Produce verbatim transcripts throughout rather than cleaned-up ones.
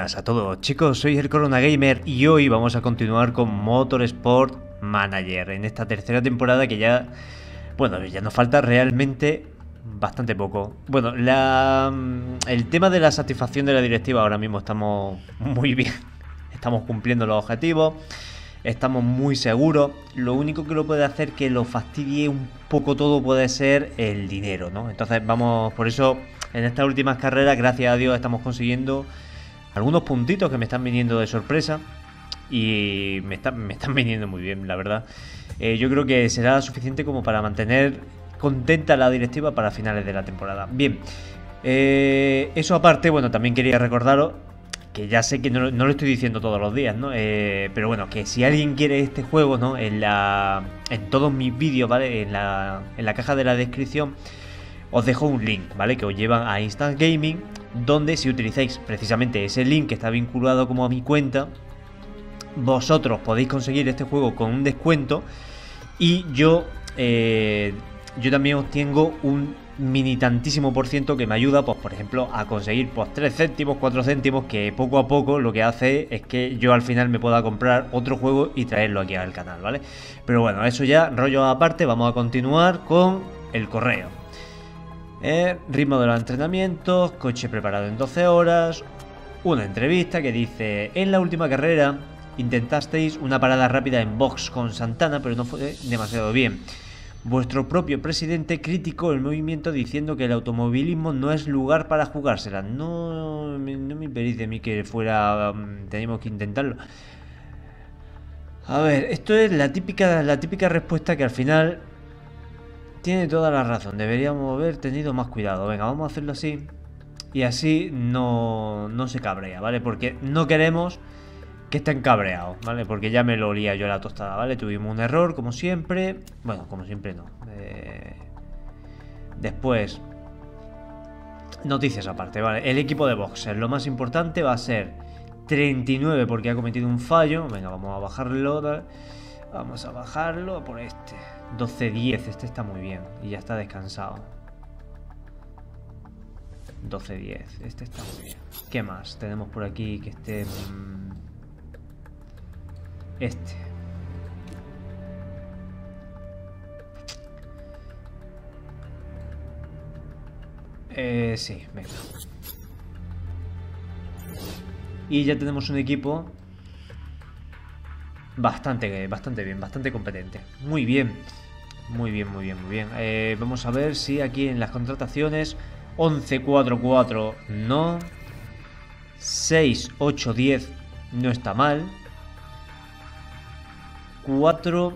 buenas a todos, chicos, soy el Corona Gamer y hoy vamos a continuar con Motorsport Manager en esta tercera temporada que ya, bueno, ya nos falta realmente bastante poco. Bueno, la, el tema de la satisfacción de la directiva ahora mismo estamos muy bien, estamos cumpliendo los objetivos, estamos muy seguros. Lo único que lo puede hacer que lo fastidie un poco todo puede ser el dinero, ¿no? Entonces vamos, por eso en estas últimas carreras, gracias a Dios, estamos consiguiendo algunos puntitos que me están viniendo de sorpresa y me, está, me están viniendo muy bien, la verdad. Eh, yo creo que será suficiente como para mantener contenta la directiva para finales de la temporada. Bien, eh, eso aparte, bueno, también quería recordaros que ya sé que no, no lo estoy diciendo todos los días, ¿no? Eh, pero bueno, que si alguien quiere este juego, ¿no? En, la, en todos mis vídeos, ¿vale? En la, en la caja de la descripción os dejo un link, ¿vale? Que os llevan a Instant Gaming, donde si utilizáis precisamente ese link que está vinculado como a mi cuenta, vosotros podéis conseguir este juego con un descuento y yo, eh, yo también obtengo un mini tantísimo por ciento que me ayuda, pues por ejemplo, a conseguir pues tres céntimos, cuatro céntimos, que poco a poco lo que hace es que yo al final me pueda comprar otro juego y traerlo aquí al canal, ¿vale? Pero bueno, eso ya, rollo aparte, vamos a continuar con el correo. Eh, ritmo de los entrenamientos, coche preparado en doce horas, una entrevista que dice: en la última carrera intentasteis una parada rápida en box con Santana, pero no fue demasiado bien. Vuestro propio presidente criticó el movimiento diciendo que el automovilismo no es lugar para jugársela. No, no me parece a mí que fuera... Um, tenemos que intentarlo. A ver, esto es la típica, la típica respuesta que al final... tiene toda la razón, deberíamos haber tenido más cuidado. Venga, vamos a hacerlo así. Y así no, no se cabrea, ¿vale? Porque no queremos que estén cabreados, ¿vale? Porque ya me lo olía yo la tostada, ¿vale? Tuvimos un error, como siempre. Bueno, como siempre no. Eh... Después, noticias aparte, ¿vale? El equipo de boxers, lo más importante va a ser treinta y nueve porque ha cometido un fallo. Venga, vamos a bajarlo. Vamos a bajarlo por este. doce diez, este está muy bien y ya está descansado. doce diez, este está muy bien. ¿Qué más tenemos por aquí que esté? Este. Eh, sí, venga. Y ya tenemos un equipo bastante, bastante bien, bastante competente. Muy bien. Muy bien, muy bien, muy bien. Eh, vamos a ver si aquí en las contrataciones once cuatro cuatro no. seis ocho diez no está mal. cuatro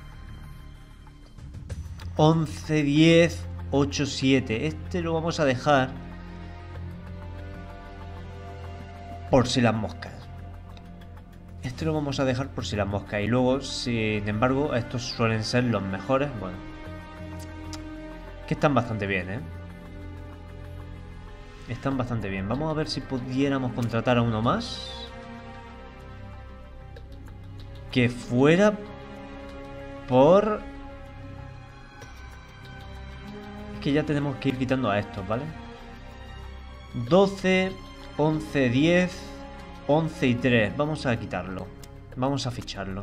once diez ocho siete. Este lo vamos a dejar por si las moscas. Este lo vamos a dejar por si las moscas. Y luego, sin embargo, estos suelen ser los mejores. Bueno, que están bastante bien, ¿eh? Están bastante bien. Vamos a ver si pudiéramos contratar a uno más que fuera por... Es que ya tenemos que ir quitando a estos, ¿vale? doce, once, diez... once y tres, vamos a quitarlo. Vamos a ficharlo.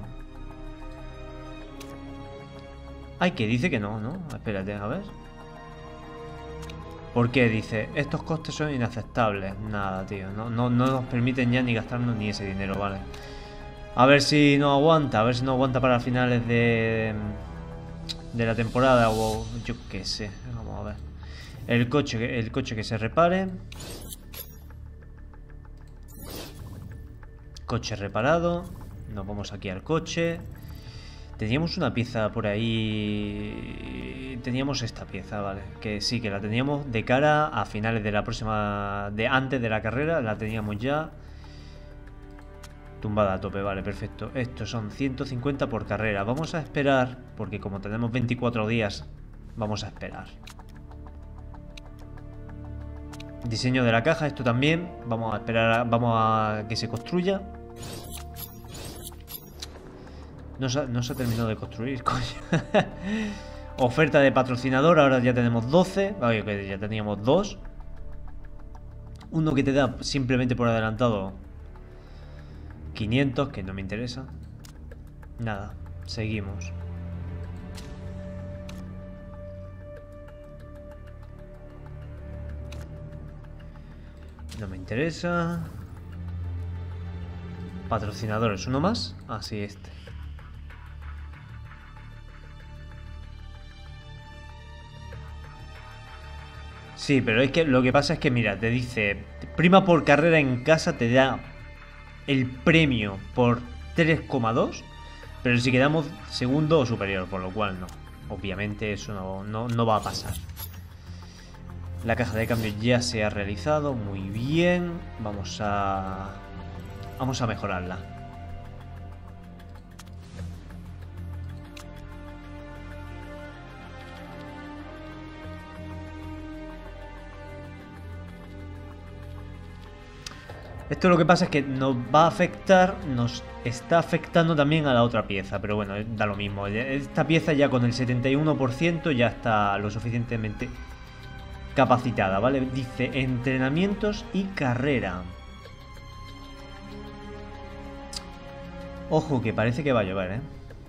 Ay, que dice que no, ¿no? Espérate, a ver. ¿Por qué? Dice, estos costes son inaceptables. Nada, tío, no, no, no nos permiten ya ni gastarnos ni ese dinero, vale. A ver si no aguanta, a ver si no aguanta para finales de... de la temporada o yo qué sé. Vamos a ver. El coche, el coche que se repare. Coche reparado. Nos vamos aquí al coche. Teníamos una pieza por ahí. Teníamos esta pieza, vale. Que sí, que la teníamos de cara a finales de la próxima... de antes de la carrera. La teníamos ya tumbada a tope, vale, perfecto. Estos son ciento cincuenta por carrera. Vamos a esperar, porque como tenemos veinticuatro días, vamos a esperar. Diseño de la caja, esto también. Vamos a esperar, a, vamos a que se construya. No se, no se ha terminado de construir, coño. Oferta de patrocinador, ahora ya tenemos doce. Vale, que ya teníamos dos. Uno que te da simplemente por adelantado quinientos, que no me interesa. Nada, seguimos. No me interesa. Patrocinadores, ¿uno más? Ah, sí, este. Sí, pero es que lo que pasa es que, mira, te dice prima por carrera en casa te da el premio por tres coma dos, pero si quedamos segundo o superior, por lo cual no. Obviamente eso no, no, no va a pasar. La caja de cambio ya se ha realizado, muy bien. Vamos a... Vamos a mejorarla. Esto lo que pasa es que nos va a afectar, nos está afectando también a la otra pieza, pero bueno, da lo mismo. Esta pieza ya con el setenta y uno por ciento ya está lo suficientemente capacitada, ¿vale? Dice entrenamientos y carrera. Ojo, que parece que va a llover, ¿eh?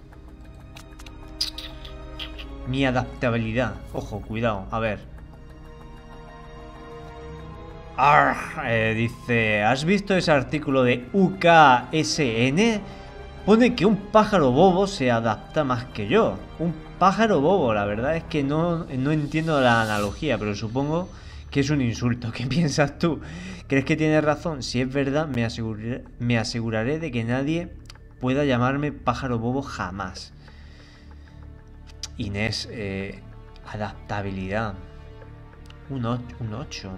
Mi adaptabilidad. Ojo, cuidado, a ver. Arr, eh, dice, ¿has visto ese artículo de U K S N? Pone que un pájaro bobo se adapta más que yo. Un pájaro bobo, la verdad es que no, no entiendo la analogía, pero supongo que es un insulto. ¿Qué piensas tú? ¿Crees que tienes razón? Si es verdad, me aseguraré, me aseguraré de que nadie pueda llamarme pájaro bobo jamás. Inés, eh, adaptabilidad. Un ocho.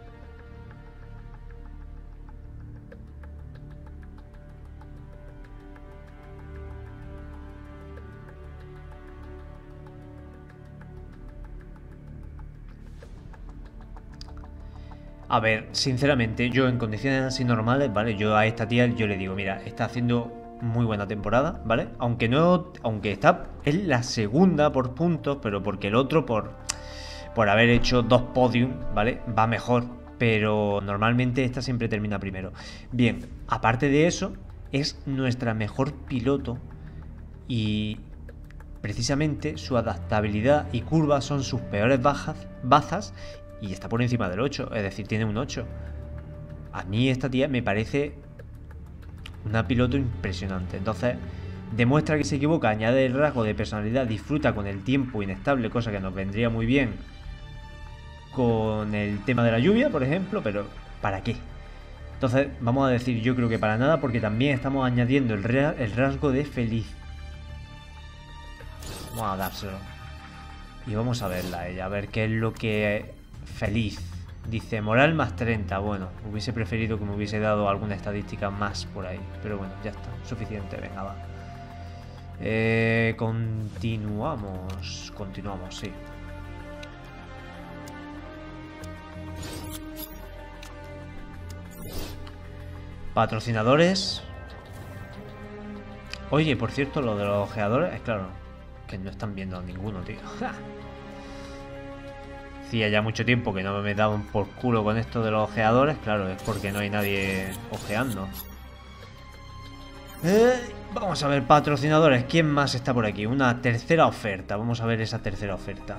A ver, sinceramente, yo en condiciones así normales, ¿vale? Yo a esta tía, yo le digo, mira, está haciendo muy buena temporada, ¿vale? Aunque no, aunque está, es la segunda por puntos, pero porque el otro, por, por haber hecho dos podium, ¿vale? Va mejor, pero normalmente esta siempre termina primero. Bien, aparte de eso, es nuestra mejor piloto y precisamente su adaptabilidad y curva son sus peores bajas, bazas. Y está por encima del ocho, es decir, tiene un ocho. A mí esta tía me parece una piloto impresionante. Entonces, demuestra que se equivoca, añade el rasgo de personalidad, disfruta con el tiempo inestable, cosa que nos vendría muy bien con el tema de la lluvia, por ejemplo, pero ¿para qué? Entonces, vamos a decir, yo creo que para nada, porque también estamos añadiendo el, el rasgo de feliz. Vamos a dárselo. Y vamos a verla a ella, a ver qué es lo que... Feliz. Dice, moral más treinta. Bueno, hubiese preferido que me hubiese dado alguna estadística más por ahí. Pero bueno, ya está. Suficiente, venga, va. Eh, continuamos. Continuamos, sí. Patrocinadores. Oye, por cierto, lo de los ojeadores, es claro, que no están viendo ninguno, tío. Hacía ya mucho tiempo que no me daban por culo con esto de los ojeadores. Claro, es porque no hay nadie ojeando. Eh, vamos a ver, patrocinadores. ¿Quién más está por aquí? Una tercera oferta. Vamos a ver esa tercera oferta.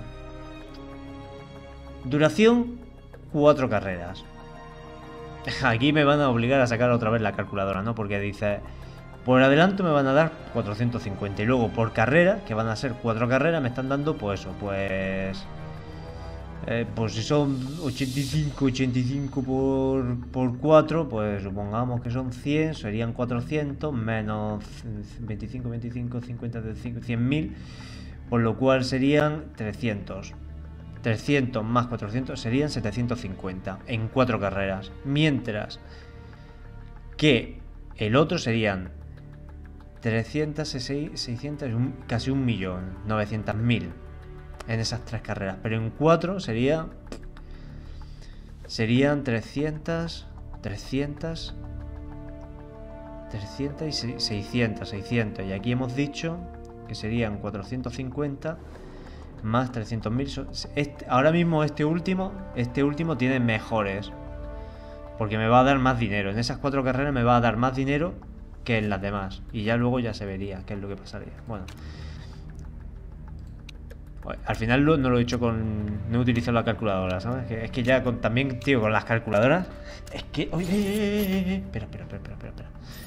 Duración, cuatro carreras. Aquí me van a obligar a sacar otra vez la calculadora, ¿no? Porque dice... Por adelanto me van a dar cuatrocientos cincuenta. Y luego por carrera, que van a ser cuatro carreras, me están dando, pues eso, pues... Eh, pues si son ochenta y cinco, ochenta y cinco por, por cuatro, pues supongamos que son cien, serían cuatrocientos, menos veinticinco, veinticinco, cincuenta, cien mil, por lo cual serían trescientos. trescientos más cuatrocientos serían setecientos cincuenta en cuatro carreras. Mientras que el otro serían trescientos, seiscientos, casi un millón, novecientos mil. En esas tres carreras, pero en cuatro sería serían trescientos, trescientos, trescientos y seiscientos, seiscientos, y aquí hemos dicho que serían cuatrocientos cincuenta más trescientos mil. Este, ahora mismo este último este último tiene mejores, porque me va a dar más dinero. En esas cuatro carreras me va a dar más dinero que en las demás. Y ya luego ya se vería qué es lo que pasaría. Bueno. Al final no lo he hecho con... No he utilizado la calculadora, ¿sabes? Es que ya con, también, tío, con las calculadoras... Es que... Oye, eh, eh, eh, espera, espera, espera, espera, espera.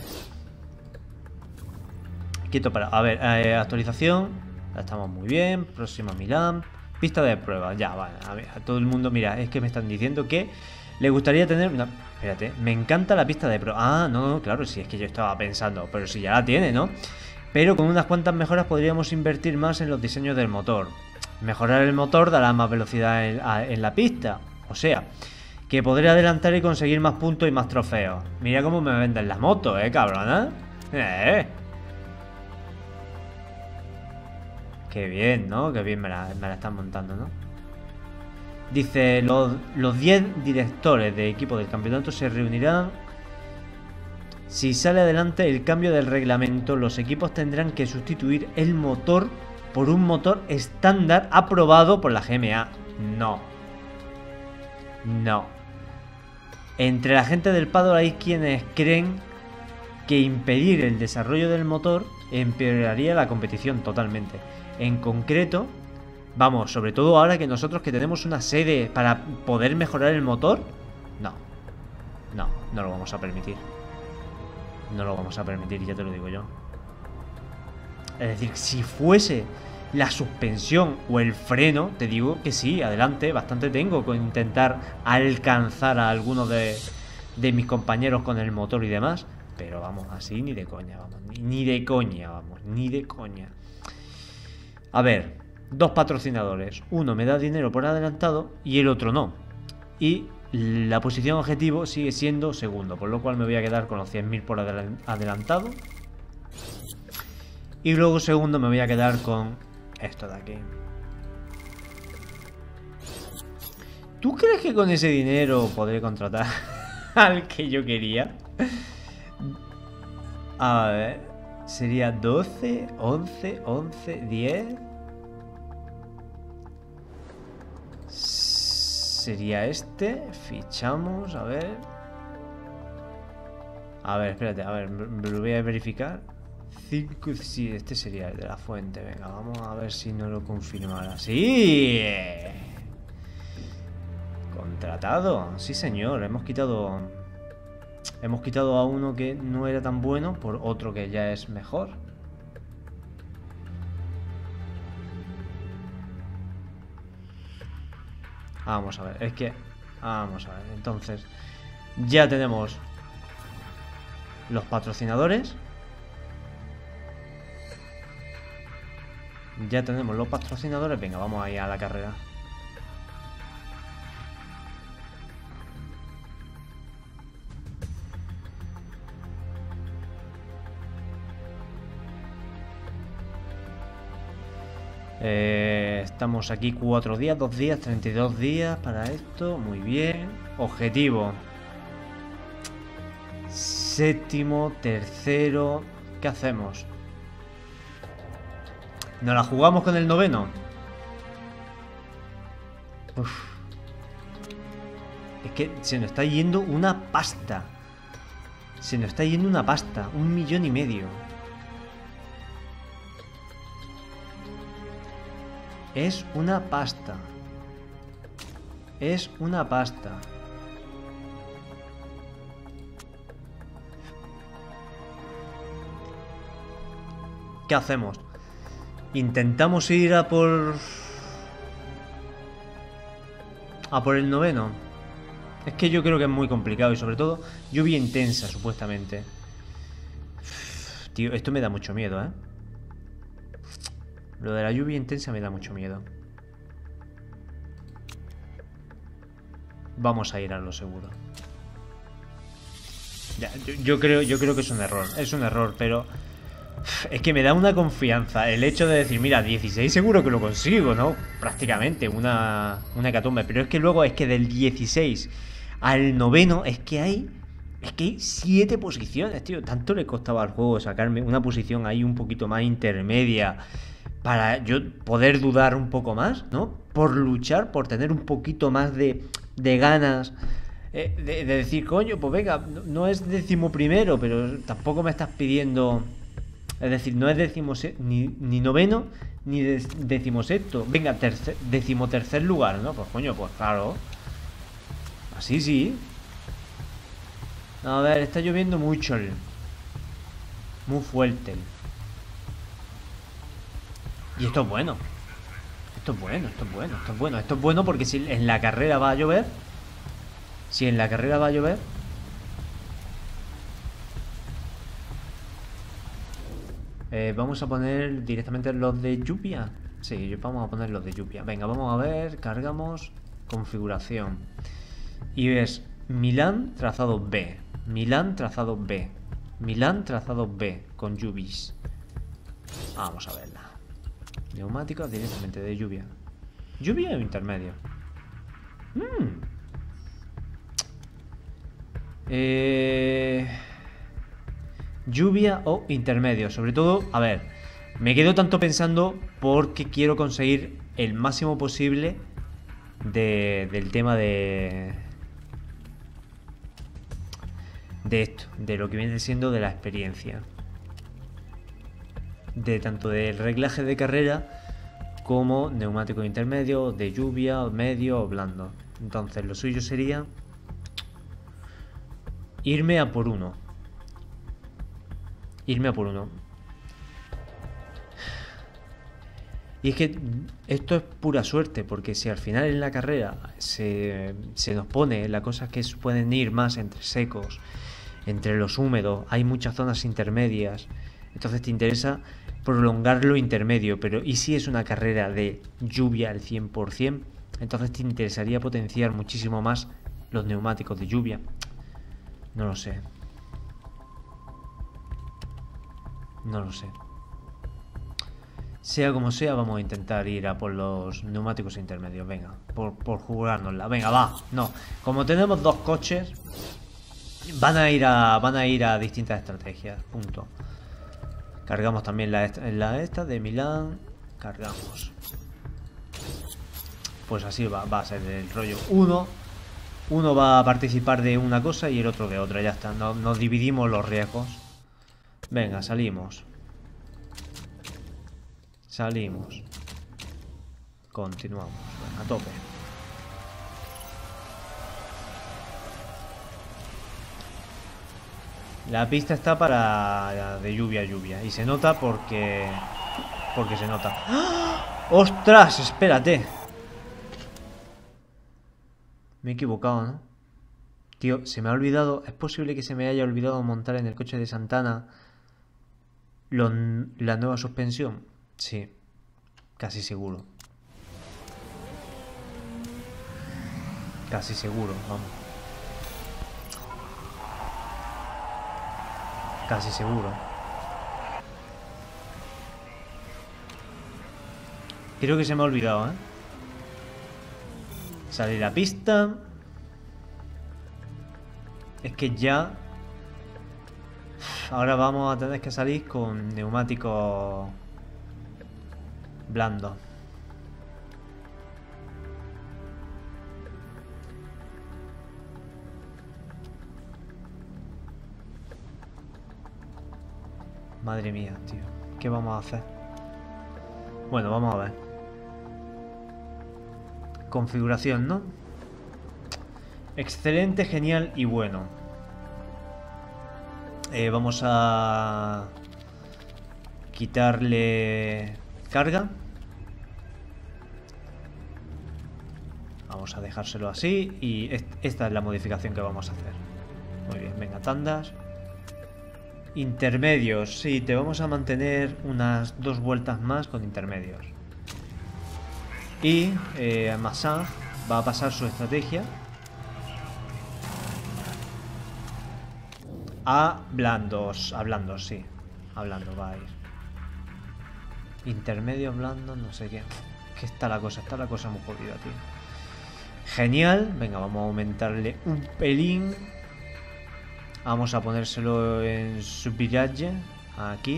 Quieto para... A ver, eh, actualización. Estamos muy bien. Próxima Milán. Pista de prueba. Ya, vale. A ver, a todo el mundo... Mira, es que me están diciendo que le gustaría tener... Una... Espérate. Me encanta la pista de prueba. Ah, no, no, claro, sí, es que yo estaba pensando. Pero si ya la tiene, ¿no? Pero con unas cuantas mejoras podríamos invertir más en los diseños del motor. Mejorar el motor dará más velocidad en, a, en la pista. O sea, que podré adelantar y conseguir más puntos y más trofeos. Mira cómo me venden las motos, eh, cabrona. Eh. Qué bien, ¿no? Qué bien me la, me la están montando, ¿no? Dice, los diez directores de equipo del campeonato se reunirán. Si sale adelante el cambio del reglamento, los equipos tendrán que sustituir el motor por un motor estándar aprobado por la G M A. No. No. Entre la gente del paddock hay quienes creen que impedir el desarrollo del motor empeoraría la competición totalmente. En concreto, vamos, sobre todo ahora que nosotros que tenemos una sede para poder mejorar el motor, no. No, no lo vamos a permitir. No lo vamos a permitir, ya te lo digo yo. Es decir, si fuese la suspensión o el freno, te digo que sí, adelante, bastante tengo con intentar alcanzar a algunos de, de mis compañeros con el motor y demás. Pero vamos, así ni de coña, vamos, ni, ni de coña, vamos, ni de coña. A ver, dos patrocinadores. Uno me da dinero por adelantado y el otro no. Y la posición objetivo sigue siendo segundo, por lo cual me voy a quedar con los cien mil por adelantado. Y luego segundo me voy a quedar con esto de aquí. ¿Tú crees que con ese dinero podré contratar al que yo quería? A ver, sería doce, once, once, diez. Sería este. Fichamos, a ver. A ver, espérate, a ver, me lo voy a verificar. cinco, sí, este sería el de la fuente. Venga, vamos a ver si no lo confirmara. ¡Sí! Contratado. Sí, señor. Hemos quitado... Hemos quitado a uno que no era tan bueno por otro que ya es mejor. Vamos a ver, es que... Vamos a ver, entonces... Ya tenemos los patrocinadores. Ya tenemos los patrocinadores. Venga, vamos ahí a la carrera. Eh, estamos aquí cuatro días, dos días, treinta y dos días para esto. Muy bien. Objetivo. Séptimo, tercero. ¿Qué hacemos? ¿Nos la jugamos con el noveno? Uf. Es que se nos está yendo una pasta. Se nos está yendo una pasta. Un millón y medio. Es una pasta. Es una pasta. ¿Qué hacemos? Intentamos ir a por... A por el noveno. Es que yo creo que es muy complicado y sobre todo lluvia intensa, supuestamente. Uf, tío, esto me da mucho miedo, ¿eh? Lo de la lluvia intensa me da mucho miedo. Vamos a ir a lo seguro. Ya, yo, yo creo, yo creo que es un error. Es un error, pero... Es que me da una confianza el hecho de decir, mira, dieciséis seguro que lo consigo, ¿no? Prácticamente, una, una hecatombe. Pero es que luego es que del dieciséis al noveno es que hay... Es que hay siete posiciones, tío. Tanto le costaba al juego sacarme una posición ahí un poquito más intermedia para yo poder dudar un poco más, ¿no? Por luchar, por tener un poquito más de, de ganas eh, de, de decir, coño, pues venga, no, no es décimo primero, pero tampoco me estás pidiendo... Es decir, no es décimo ni, ni noveno ni decimosexto. Venga, tercer, decimotercer lugar, ¿no? Pues coño, pues claro. Así sí. A ver, está lloviendo mucho. Muy fuerte. Y esto es bueno. Esto es bueno, esto es bueno, esto es bueno. Esto es bueno porque si en la carrera va a llover. Si en la carrera va a llover. Eh, vamos a poner directamente los de lluvia. Sí, vamos a poner los de lluvia. Venga, vamos a ver, cargamos. Configuración. Y ves Milán trazado B. Milán trazado B. Milán trazado B. Con lluvias. Vamos a verla. Neumáticos directamente de lluvia. ¿Lluvia o intermedio? Mm. Eh... Lluvia o intermedio. Sobre todo, a ver, me quedo tanto pensando porque quiero conseguir el máximo posible de, del tema de... De esto, de lo que viene siendo de la experiencia. De tanto del reglaje de carrera como neumático intermedio, de lluvia, medio o blando. Entonces lo suyo sería irme a por uno. Irme a por uno. Y es que esto es pura suerte, porque si al final en la carrera se, se nos pone la cosa que pueden ir más entre secos, entre los húmedos, hay muchas zonas intermedias, entonces te interesa prolongar lo intermedio, pero ¿y si es una carrera de lluvia al cien por cien? Entonces te interesaría potenciar muchísimo más los neumáticos de lluvia. No lo sé. No lo sé. Sea como sea, vamos a intentar ir a por los neumáticos intermedios. Venga, por, por jugárnosla. Venga, va. No. Como tenemos dos coches, van a ir a. Van a ir a distintas estrategias. Punto. Cargamos también la, la esta de Milán. Cargamos. Pues así va, va a ser el rollo. Uno. Uno va a participar de una cosa y el otro de otra. Ya está. Nos, nos dividimos los riesgos. Venga, salimos. Salimos. Continuamos. Venga, a tope. La pista está para de lluvia a lluvia. Y se nota porque... Porque se nota. ¡Ah! ¡Ostras! Espérate. Me he equivocado, ¿no? Tío, se me ha olvidado... Es posible que se me haya olvidado montar en el coche de Santana... Lo, la nueva suspensión. Sí, casi seguro. Casi seguro, vamos. Casi seguro. Creo que se me ha olvidado, ¿eh? Salir a la pista. Es que ya... Ahora vamos a tener que salir con neumáticos blandos. Madre mía, tío. ¿Qué vamos a hacer? Bueno, vamos a ver. Configuración, ¿no? Excelente, genial y bueno. Eh, vamos a quitarle carga. Vamos a dejárselo así. Y esta es la modificación que vamos a hacer. Muy bien, venga, tandas. Intermedios, sí, te vamos a mantener unas dos vueltas más con intermedios. Y eh, Massage va a pasar su estrategia a blandos, a blandos, sí. A blandos va a ir. Intermedios, blandos, no sé qué. Que está la cosa, está la cosa muy jodida, tío. Genial, venga, vamos a aumentarle un pelín. Vamos a ponérselo en su viraje, aquí.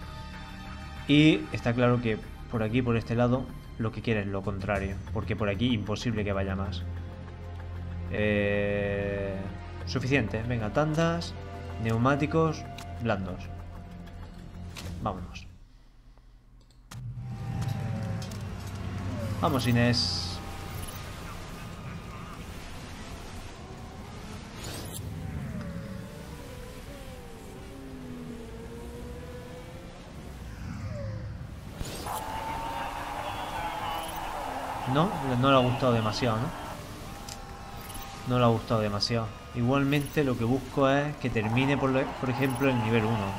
Y está claro que por aquí, por este lado, lo que quiere es lo contrario. Porque por aquí imposible que vaya más. Eh, suficiente. Venga, tandas, neumáticos, blandos. Vámonos. Vamos, Inés. No, no le ha gustado demasiado, ¿no? No le ha gustado demasiado. Igualmente lo que busco es que termine, por, por ejemplo, el nivel uno.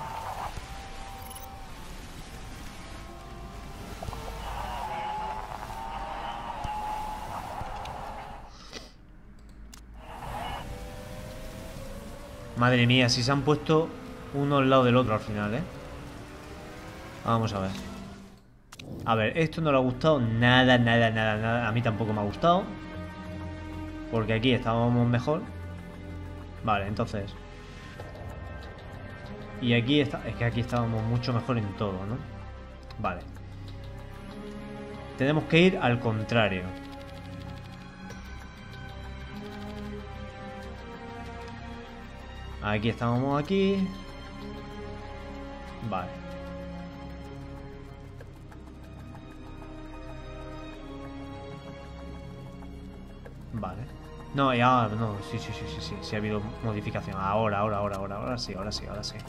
Madre mía, si se han puesto uno al lado del otro al final, ¿eh? Vamos a ver. A ver, esto no le ha gustado nada, nada, nada, nada. A mí tampoco me ha gustado. Porque aquí estábamos mejor. Vale, entonces. Y aquí está. Es que aquí estábamos mucho mejor en todo, ¿no? Vale. Tenemos que ir al contrario. Aquí estábamos aquí. Vale. Vale. No, ya, no, sí, sí, sí, sí, sí, sí ha habido modificación. Ahora, ahora, ahora, ahora, ahora sí, ahora sí, ahora sí.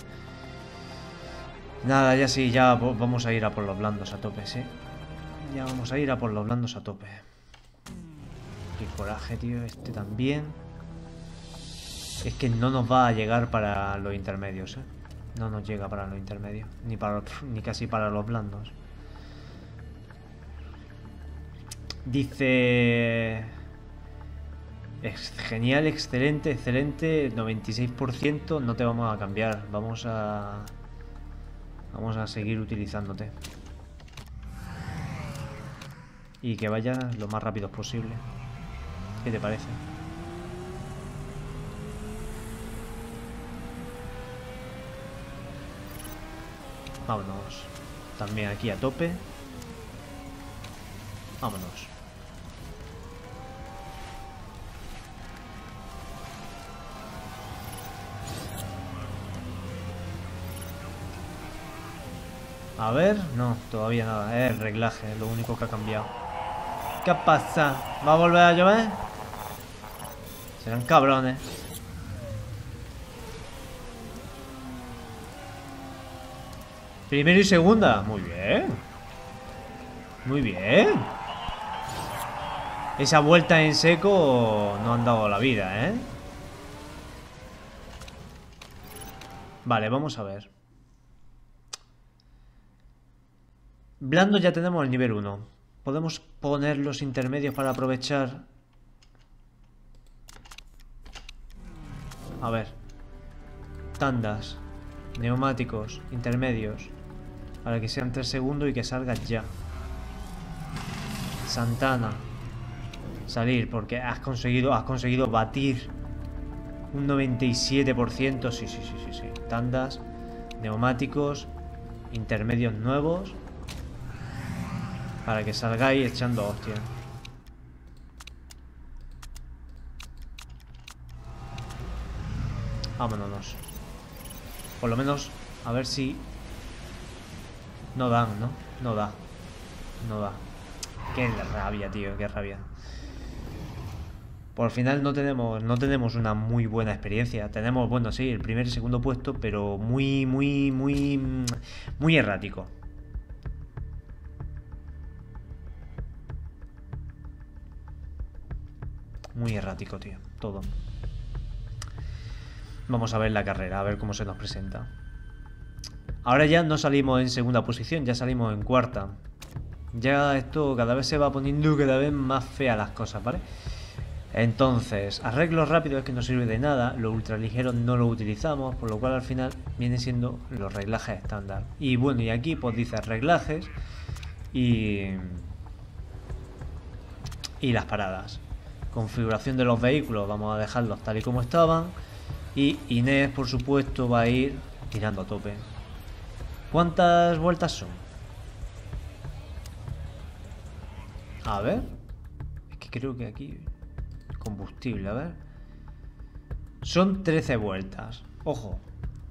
Nada, ya sí, ya vamos a ir a por los blandos a tope, sí. Ya vamos a ir a por los blandos a tope. Qué coraje, tío, este también. Es que no nos va a llegar para los intermedios, ¿eh? No nos llega para los intermedios. Ni, para, ni casi para los blandos. Dice... Es genial, excelente, excelente. noventa y seis por ciento. No te vamos a cambiar. Vamos a... Vamos a seguir utilizándote. Y que vaya lo más rápido posible. ¿Qué te parece? Vámonos. También aquí a tope. Vámonos. A ver, no, todavía nada. Es el reglaje, lo único que ha cambiado. ¿Qué pasa? ¿Va a volver a llover? Serán cabrones. Primero y segunda. Muy bien. Muy bien. Esa vuelta en seco no han dado la vida, ¿eh? Vale, vamos a ver. Blando ya tenemos el nivel uno. Podemos poner los intermedios para aprovechar. A ver. Tandas. Neumáticos. Intermedios. Para que sean tres segundos y que salgas ya. Santana. Salir, porque has conseguido, has conseguido batir un noventa y siete por ciento. Sí, sí, sí, sí, sí. Tandas. Neumáticos. Intermedios nuevos. Para que salgáis echando hostia. Vámonos. Por lo menos, a ver si... No dan, ¿no? No da. No da. Qué rabia, tío, qué rabia. Por final no tenemos, no tenemos una muy buena experiencia. Tenemos, bueno, sí, el primer y segundo puesto, pero muy, muy, muy... Muy errático. Muy errático, tío. Todo. Vamos a ver la carrera, a ver cómo se nos presenta. Ahora ya no salimos en segunda posición, ya salimos en cuarta. Ya esto cada vez se va poniendo cada vez más fea las cosas, ¿vale? Entonces, arreglos rápidos es que no sirve de nada. Los ultraligeros no los utilizamos, por lo cual al final vienen siendo los reglajes estándar. Y bueno, y aquí pues dice reglajes y... Y las paradas. Configuración de los vehículos, vamos a dejarlos tal y como estaban. Y Inés, por supuesto, va a ir tirando a tope. ¿Cuántas vueltas son? A ver. Es que creo que aquí... combustible, a ver. Son trece vueltas. Ojo.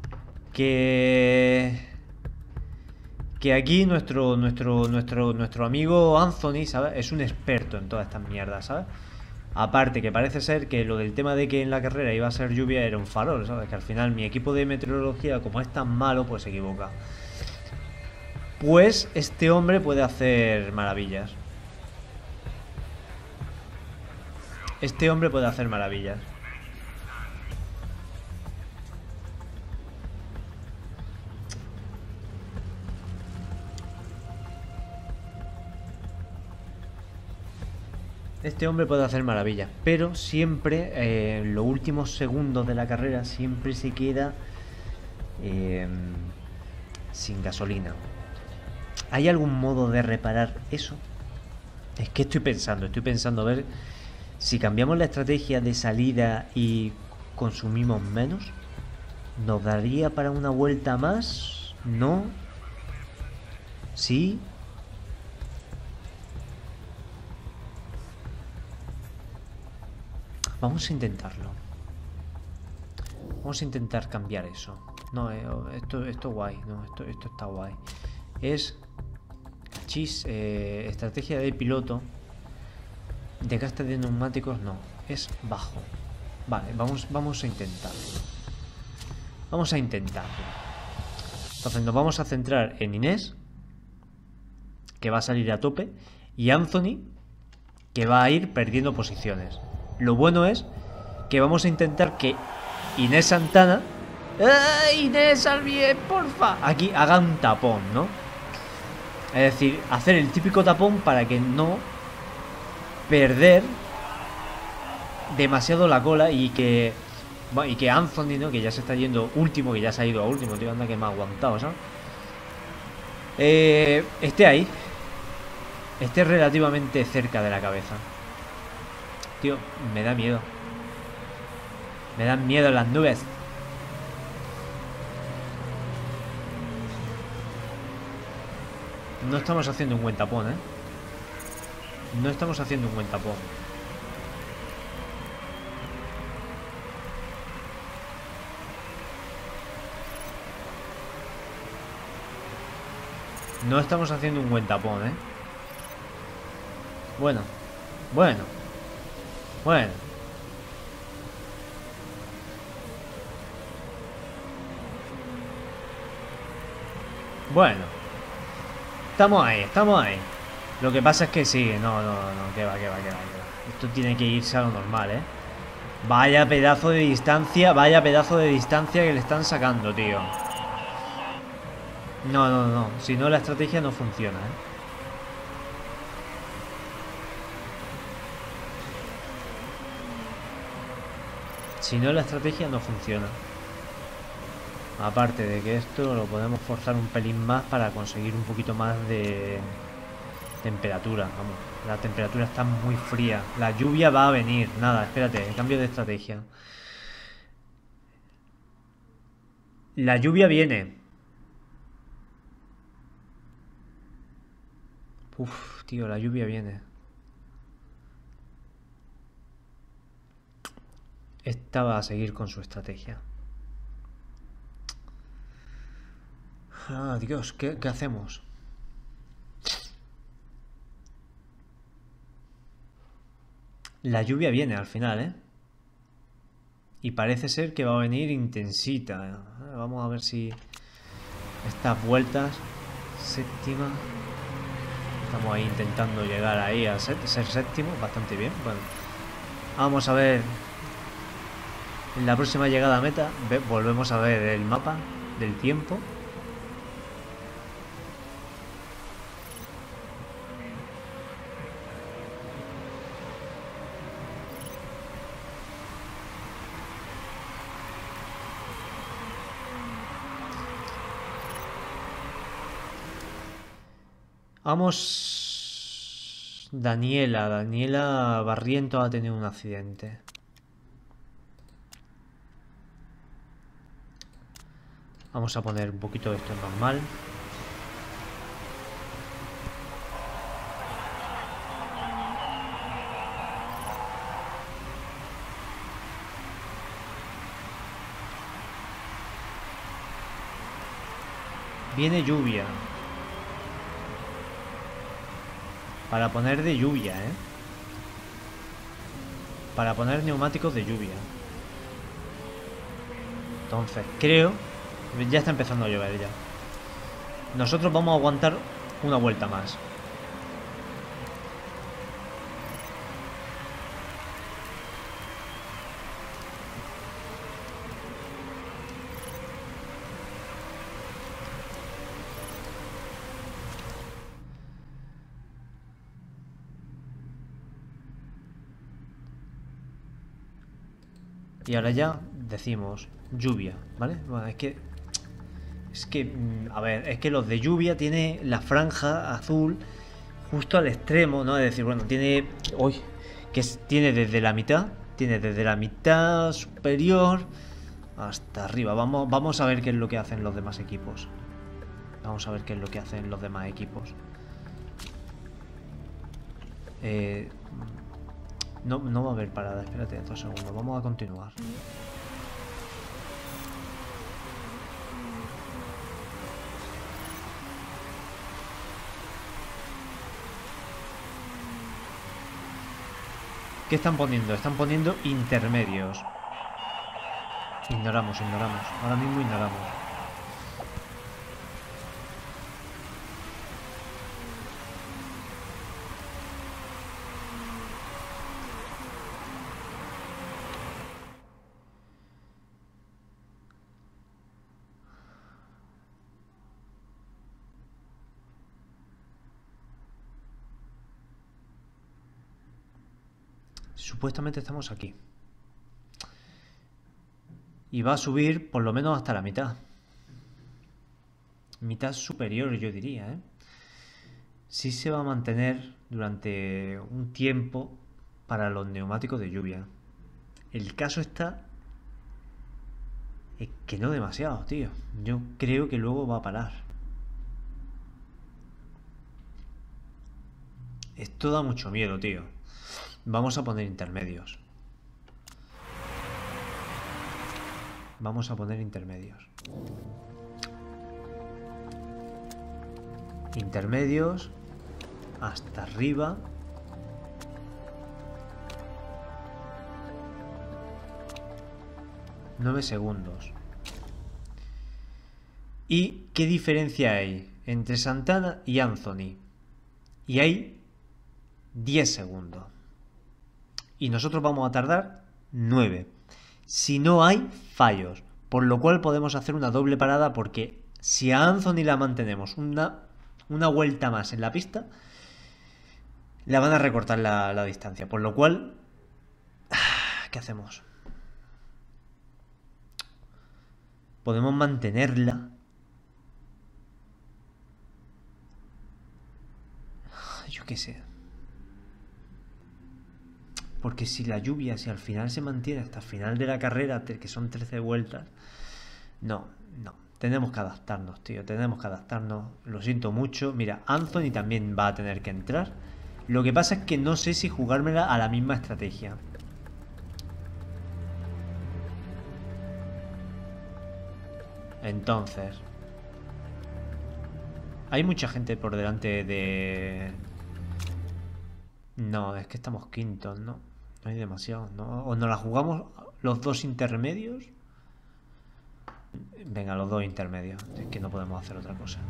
Que... Que aquí nuestro, nuestro, nuestro, nuestro amigo Anthony, ¿sabes? Es un experto en todas estas mierdas, ¿sabes? Aparte que parece ser que lo del tema de que en la carrera iba a ser lluvia era un farol, ¿sabes? Que al final mi equipo de meteorología, como es tan malo, pues se equivoca. Pues este hombre puede hacer maravillas. Este hombre puede hacer maravillas. Este hombre puede hacer maravillas, pero siempre, eh, en los últimos segundos de la carrera, siempre se queda eh, sin gasolina. ¿Hay algún modo de reparar eso? Es que estoy pensando, estoy pensando a ver si cambiamos la estrategia de salida y consumimos menos. ¿Nos daría para una vuelta más? ¿No? ¿Sí? Vamos a intentarlo. Vamos a intentar cambiar eso. No, eh, esto, esto guay. No, esto, esto está guay. Es... Chis, eh, estrategia de piloto. Desgaste de neumáticos, no. Es bajo. Vale, vamos, vamos a intentarlo. Vamos a intentarlo. Entonces nos vamos a centrar en Inés, que va a salir a tope, y Anthony, que va a ir perdiendo posiciones. Lo bueno es que vamos a intentar que Inés Santana... ¡Eh, Inés, al bien, porfa! Aquí haga un tapón, ¿no? Es decir, hacer el típico tapón para que no perder demasiado la cola y que... Y que Anthony, ¿no? Que ya se está yendo último, que ya se ha ido a último, tío, anda que me ha aguantado, ¿sabes? Eh, esté ahí. Esté relativamente cerca de la cabeza. Tío, me da miedo. Me dan miedo las nubes. No estamos haciendo un buen tapón, ¿eh? No estamos haciendo un buen tapón. No estamos haciendo un buen tapón, ¿eh? Bueno. Bueno. Bueno. Bueno. Estamos ahí, estamos ahí. Lo que pasa es que sí, no, no, no, que va, que va, que va, que va. Esto tiene que irse a lo normal, ¿eh? Vaya pedazo de distancia, vaya pedazo de distancia que le están sacando, tío. No, no, no, si no la estrategia no funciona, ¿eh? Si no la estrategia no funciona. Aparte de que esto lo podemos forzar un pelín más para conseguir un poquito más de temperatura. Vamos, la temperatura está muy fría. La lluvia va a venir. Nada, espérate, cambio de estrategia. La lluvia viene. Uf, tío, la lluvia viene. Esta va a seguir con su estrategia. Ah, Dios, ¿qué, qué hacemos? La lluvia viene al final, ¿eh? Y parece ser que va a venir intensita. Vamos a ver si estas vueltas... Séptima... Estamos ahí intentando llegar ahí a ser, ser séptimo. Bastante bien. Bueno, vamos a ver... En la próxima llegada a meta ve, volvemos a ver el mapa del tiempo. Vamos... Daniela, Daniela Barriento ha tenido un accidente. Vamos a poner un poquito esto en normal. Viene lluvia. Para poner de lluvia, ¿eh? Para poner neumáticos de lluvia. Entonces, creo... Ya está empezando a llover ya. Nosotros vamos a aguantar una vuelta más. Y ahora ya decimos lluvia, ¿vale? Bueno, es que... Es que... A ver, es que los de lluvia tiene la franja azul justo al extremo, ¿no? Es decir, bueno, tiene... Uy, que es, tiene desde la mitad. Tiene desde la mitad superior hasta arriba. Vamos, vamos a ver qué es lo que hacen los demás equipos. Vamos a ver qué es lo que hacen los demás equipos. Eh... No, no va a haber parada, espérate dos segundos, vamos a continuar. ¿Qué están poniendo? Están poniendo intermedios. Ignoramos, ignoramos. Ahora mismo ignoramos. Supuestamente estamos aquí. Y va a subir por lo menos hasta la mitad. Mitad superior, yo diría, ¿eh? Sí se va a mantener durante un tiempo para los neumáticos de lluvia. El caso está... Es que no demasiado, tío. Yo creo que luego va a parar. Esto da mucho miedo, tío. Vamos a poner intermedios. Vamos a poner intermedios. Intermedios. Hasta arriba. nueve segundos. ¿Y qué diferencia hay entre Santana y Anthony? Y hay diez segundos. Y nosotros vamos a tardar nueve. Si no hay fallos. Por lo cual podemos hacer una doble parada, porque si a Anthony la mantenemos una, una vuelta más en la pista, la van a recortar la, la distancia. Por lo cual, ¿qué hacemos? Podemos mantenerla. Yo qué sé. Porque si la lluvia, si al final se mantiene hasta el final de la carrera, que son trece vueltas, no, no, tenemos que adaptarnos, tío, tenemos que adaptarnos, lo siento mucho. Mira, Anthony también va a tener que entrar. Lo que pasa es que no sé si jugármela a la misma estrategia. Entonces, hay mucha gente por delante de... No, es que estamos quintos, ¿no? No hay demasiado, ¿no? O nos la jugamos los dos intermedios. Venga, los dos intermedios. Es que no podemos hacer otra cosa.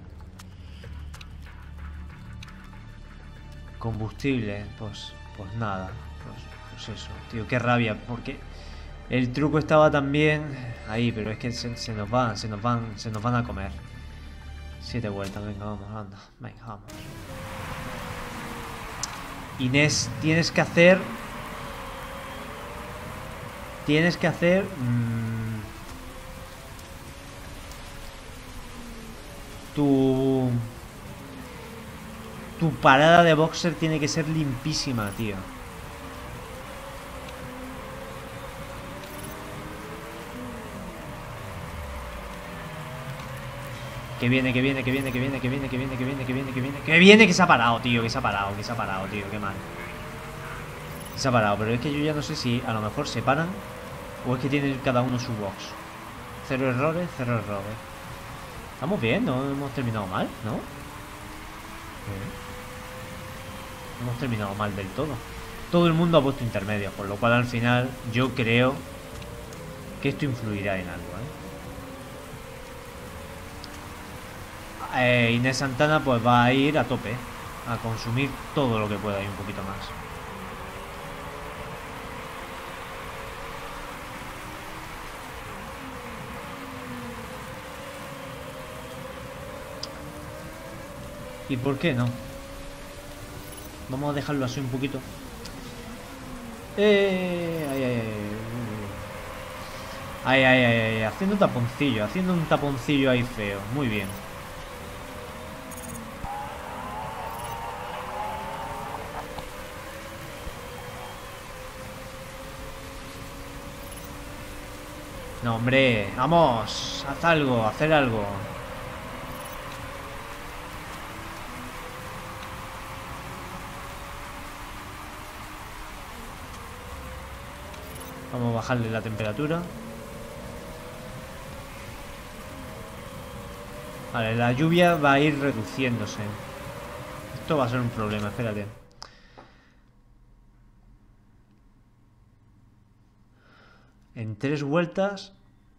Combustible, pues, pues nada. Pues, pues eso, tío, qué rabia. Porque el truco estaba también ahí, pero es que se, se nos van, se nos van, se nos van a comer. Siete vueltas, venga, vamos, anda. Venga, vamos. Inés, tienes que hacer... Tienes que hacer... Mmm, tu... Tu parada de boxer tiene que ser limpísima, tío. Que viene, que viene, que viene, que viene, que viene, que viene, que viene, que viene, que viene, que viene, que se ha parado, tío, que se ha parado, que se ha parado, tío, qué mal. Se ha parado, pero es que yo ya no sé si a lo mejor se paran o es que tienen cada uno su box. Cero errores, cero errores. Estamos bien, no hemos terminado mal, ¿no? Sí. No hemos terminado mal del todo. Todo el mundo ha puesto intermedios, por lo cual al final yo creo que esto influirá en algo, ¿eh? Eh, Inés Santana pues va a ir a tope, a consumir todo lo que pueda y un poquito más. ¿Y por qué no? Vamos a dejarlo así un poquito. Eh, ay, ay, ay, ay, ay, ay, ay, haciendo un taponcillo, haciendo un taponcillo ahí feo. Muy bien. No, hombre, vamos, haz algo, hacer algo. Vamos a bajarle la temperatura. Vale, la lluvia va a ir reduciéndose. Esto va a ser un problema, espérate. En tres vueltas.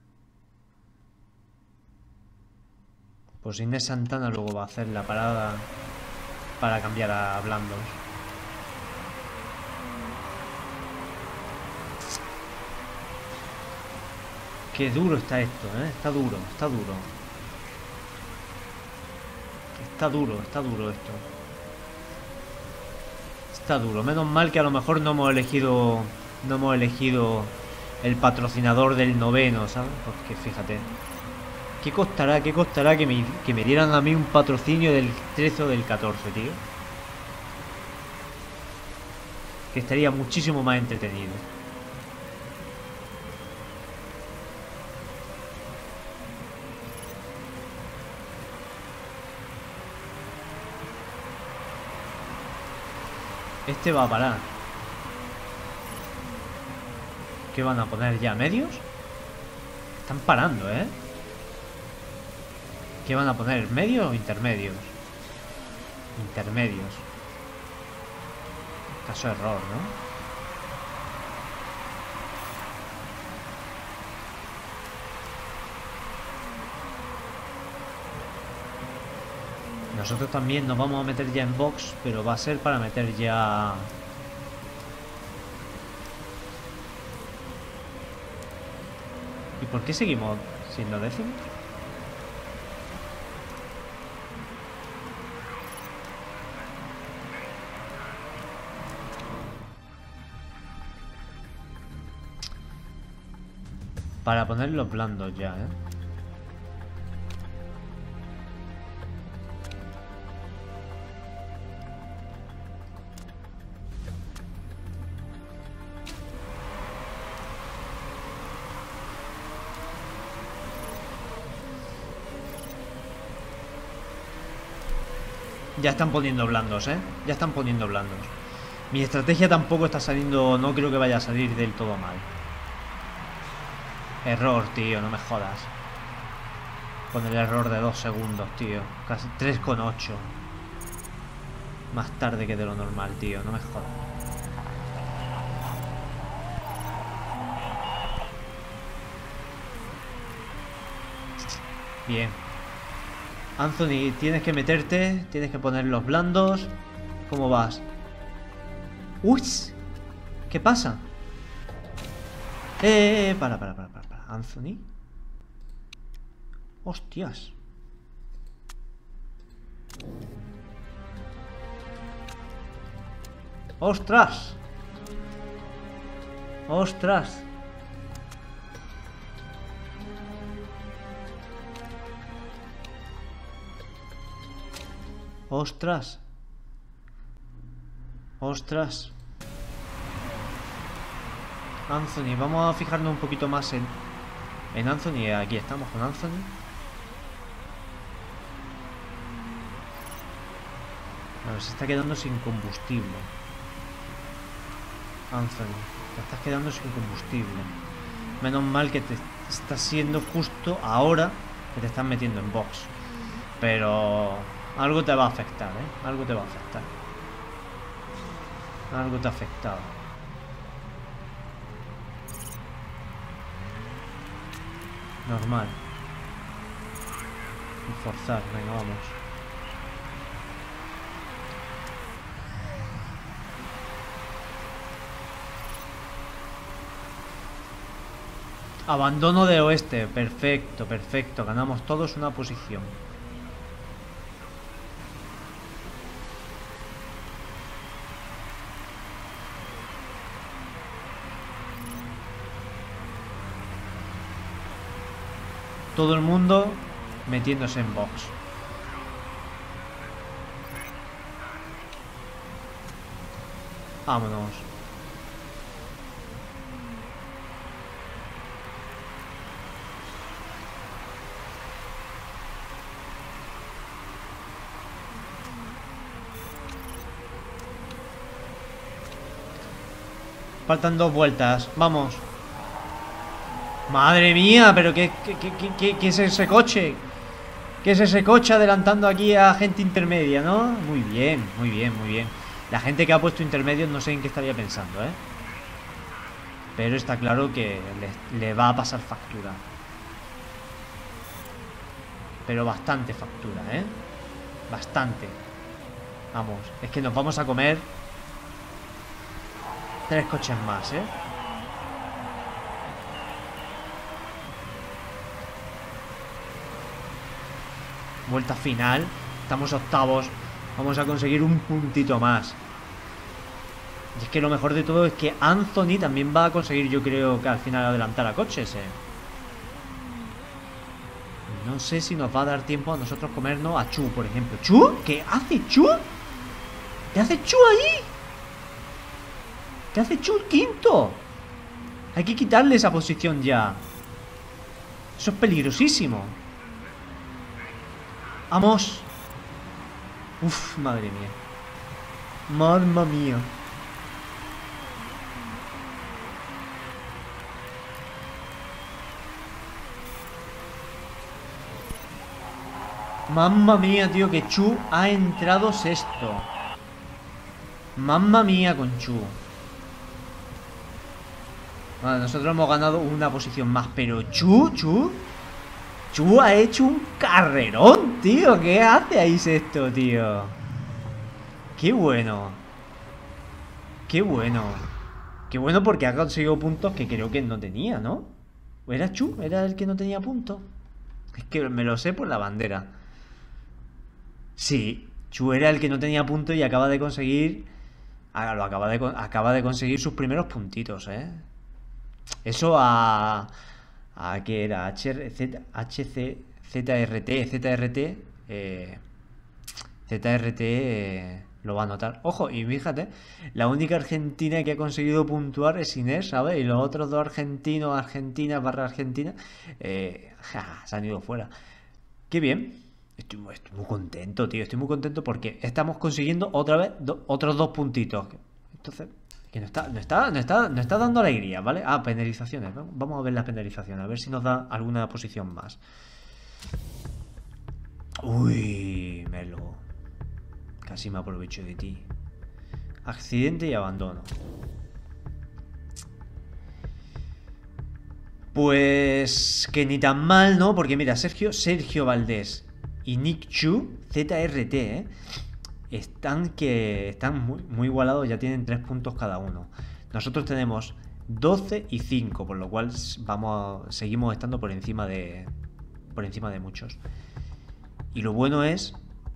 Pues Inés Santana luego va a hacer la parada para cambiar a blandos. Qué duro está esto, ¿eh? Está duro, está duro. Está duro, está duro esto. Está duro. Menos mal que a lo mejor no hemos elegido... No hemos elegido el patrocinador del noveno, ¿sabes? Porque fíjate. ¿Qué costará, qué costará que me, que me dieran a mí un patrocinio del trece o del catorce, tío? Que estaría muchísimo más entretenido. Este va a parar. ¿Qué van a poner ya? ¿Medios? Están parando, ¿eh? ¿Qué van a poner? ¿Medios o intermedios? Intermedios. Caso error, ¿no? Nosotros también nos vamos a meter ya en box, pero va a ser para meter ya... ¿Y por qué seguimos siendo décimos? Para poner los blandos ya, ¿eh? Ya están poniendo blandos, ¿eh? Ya están poniendo blandos. Mi estrategia tampoco está saliendo... No creo que vaya a salir del todo mal. Error, tío, no me jodas. Con el error de dos segundos, tío. Casi tres coma ocho. Más tarde que de lo normal, tío, no me jodas. Bien. Anthony, tienes que meterte. Tienes que poner los blandos. ¿Cómo vas? ¡Uy! ¿Qué pasa? Eh, eh, para, para, para, para, para. Anthony. Hostias. ¡Ostras! ¡Ostras! ¡Ostras! ¡Ostras! Anthony, vamos a fijarnos un poquito más en... En Anthony, aquí estamos con Anthony. Bueno, se está quedando sin combustible. Anthony, te estás quedando sin combustible. Menos mal que te está siendo justo ahora que te están metiendo en box. Pero algo te va a afectar, ¿eh? Algo te va a afectar. Algo te ha afectado. Normal. Y forzar, venga, vamos. Abandono de oeste, perfecto, perfecto. Ganamos todos una posición. Todo el mundo metiéndose en box. Vámonos. Faltan dos vueltas. Vamos. Madre mía, pero ¿qué, qué, qué, qué, qué es ese coche? ¿Qué es ese coche adelantando aquí a gente intermedia, no? Muy bien, muy bien, muy bien. La gente que ha puesto intermedios no sé en qué estaría pensando, ¿eh? Pero está claro que le, le va a pasar factura. Pero bastante factura, ¿eh? Bastante. Vamos, es que nos vamos a comer tres coches más, ¿eh? Vuelta final. Estamos octavos. Vamos a conseguir un puntito más. Y es que lo mejor de todo es que Anthony también va a conseguir, yo creo, que al final adelantar a coches, ¿eh? No sé si nos va a dar tiempo a nosotros comernos a Chu, por ejemplo. ¿Chu? ¿Qué hace Chu? ¿Qué hace Chu ahí? ¿Qué hace Chu el quinto? Hay que quitarle esa posición ya. Eso es peligrosísimo. Vamos. Uf, madre mía. Mamma mía. Mamma mía, tío, que Chu ha entrado sexto. Mamma mía con Chu. Vale, nosotros hemos ganado una posición más, pero Chu, Chu Chu ha hecho un carrerón, tío. ¿Qué hace ahí sexto, tío? Qué bueno. Qué bueno. Qué bueno porque ha conseguido puntos que creo que no tenía, ¿no? ¿O era Chu? ¿Era el que no tenía puntos? Es que me lo sé por la bandera. Sí, Chu era el que no tenía puntos y acaba de conseguir... Ah, lo acaba de, acaba de conseguir sus primeros puntitos, ¿eh? Eso a... ¿A qué era? H C, Z R T, Z R T, eh, Z R T eh, lo va a notar. Ojo, y fíjate, la única argentina que ha conseguido puntuar es Inés, ¿sabes? Y los otros dos argentinos, Argentina barra Argentina, eh, ja, se han ido fuera. Qué bien. Estoy, estoy muy contento, tío. Estoy muy contento porque estamos consiguiendo otra vez do, otros dos puntitos. Entonces... Que nos está, nos, está, nos, está, nos está dando alegría, ¿vale? Ah, penalizaciones, ¿no? Vamos a ver las penalizaciones, a ver si nos da alguna posición más. Uy, Melo. Casi me aprovecho de ti. Accidente y abandono. Pues... que ni tan mal, ¿no? Porque mira, Sergio, Sergio Valdés y Nick Chu, Z R T, ¿eh? Están que están muy, muy igualados, ya tienen tres puntos cada uno. Nosotros tenemos doce y cinco, por lo cual vamos a, seguimos estando por encima de por encima de muchos. Y lo bueno es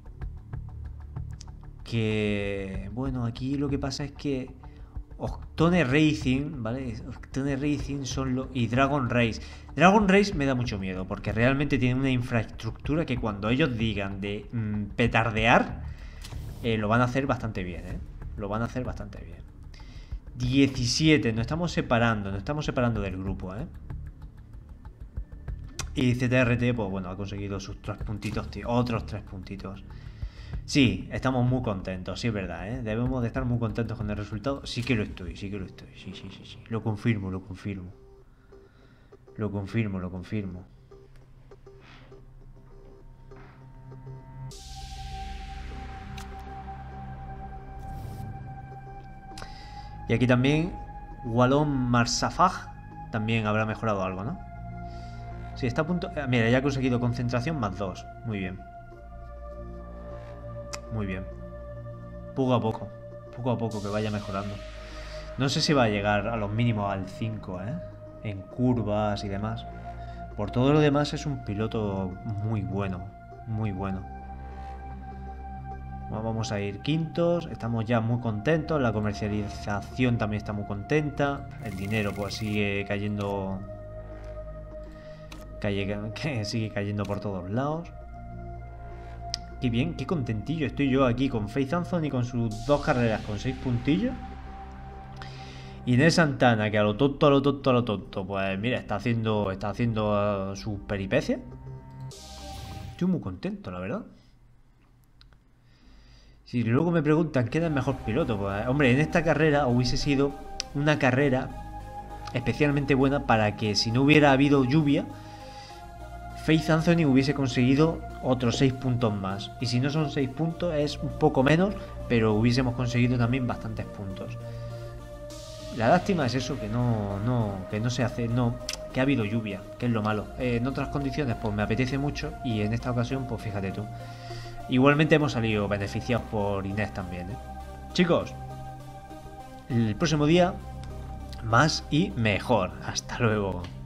que, bueno, aquí lo que pasa es que Octone Racing, ¿vale? Octone Racing son los... y Dragon Race. Dragon Race me da mucho miedo porque realmente tienen una infraestructura que cuando ellos digan de mmm, petardear, Eh, lo van a hacer bastante bien, ¿eh? Lo van a hacer bastante bien. diecisiete, nos estamos separando, nos estamos separando del grupo, ¿eh? Y Z R T, pues bueno, ha conseguido sus tres puntitos, tío. Otros tres puntitos. Sí, estamos muy contentos, sí es verdad, ¿eh? Debemos de estar muy contentos con el resultado. Sí que lo estoy, sí que lo estoy. Sí, sí, sí, sí. Lo confirmo, lo confirmo. Lo confirmo, lo confirmo. Y aquí también Wallon Marsafaj también habrá mejorado algo, ¿no? Sí, está a punto... Mira, ya ha conseguido concentración más dos. Muy bien. Muy bien. Poco a poco. Poco a poco que vaya mejorando. No sé si va a llegar a los mínimos al cinco, ¿eh? En curvas y demás. Por todo lo demás es un piloto muy bueno. Muy bueno. Vamos a ir quintos. Estamos ya muy contentos. La comercialización también está muy contenta. El dinero pues sigue cayendo... que sigue cayendo por todos lados. Qué bien, qué contentillo estoy yo aquí con Faith Anthony con sus dos carreras con seis puntillos. Inés Santana, que a lo tonto, a lo tonto, a lo tonto, pues mira, está haciendo, está haciendo uh, sus peripecias. Estoy muy contento, la verdad. Si luego me preguntan quién es el mejor piloto, pues hombre, en esta carrera hubiese sido una carrera especialmente buena para que si no hubiera habido lluvia, Faith Anthony hubiese conseguido otros seis puntos más. Y si no son seis puntos, es un poco menos, pero hubiésemos conseguido también bastantes puntos. La lástima es eso, que no, no, que no se hace, no, que ha habido lluvia, que es lo malo. Eh, en otras condiciones, pues me apetece mucho, y en esta ocasión, pues fíjate tú. Igualmente hemos salido beneficiados por Inés también, ¿eh? Chicos, el próximo día, más y mejor. Hasta luego.